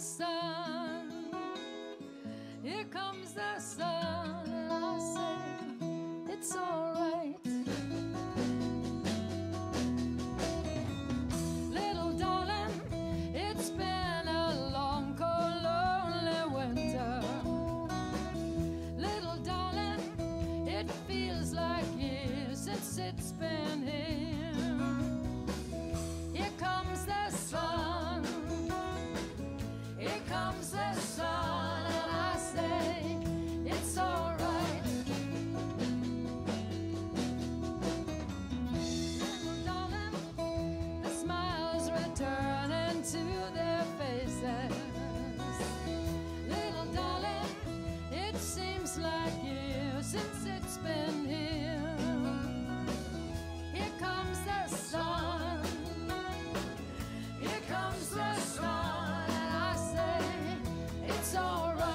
sun, here comes the sun, and I say it's all right. Little darling, it's been a long, cold, lonely winter. Little darling, it feels like years since it's been here. Here comes the sun, here comes the sun, and I say it's all right. Little darling, the smiles returning to their faces. Little darling, it seems like years since it's been here. Here comes the sun, here comes the sun, and I say it's all right.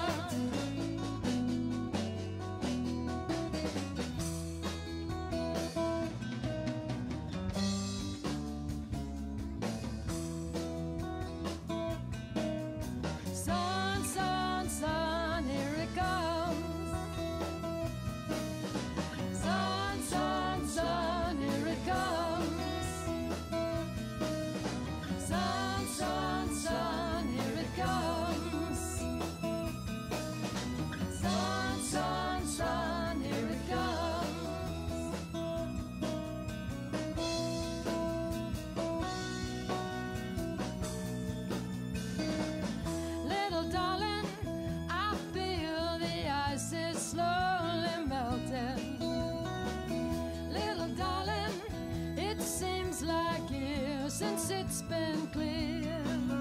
Sun, sun, sun, here it comes. Sun, sun, sun, here it comes. Sun, sun, sun, here it comes. Sun, sun, sun, here it comes. Little darling, I feel the ice is slowly melting. Little darling, it seems like years since it's been clear.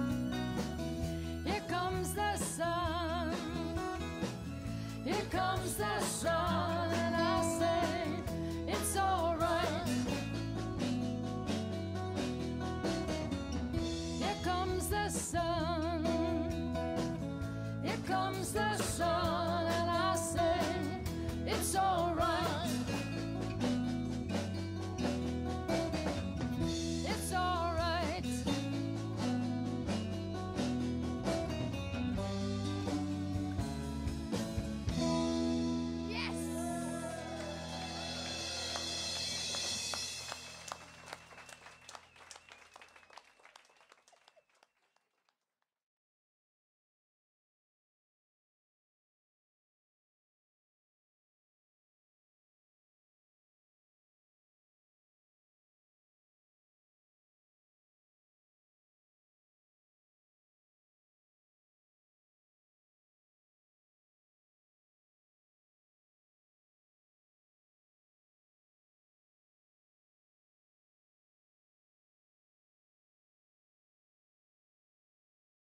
Here comes the sun, here comes the sun, and I say it's all right. Here comes the sun, here comes the sun.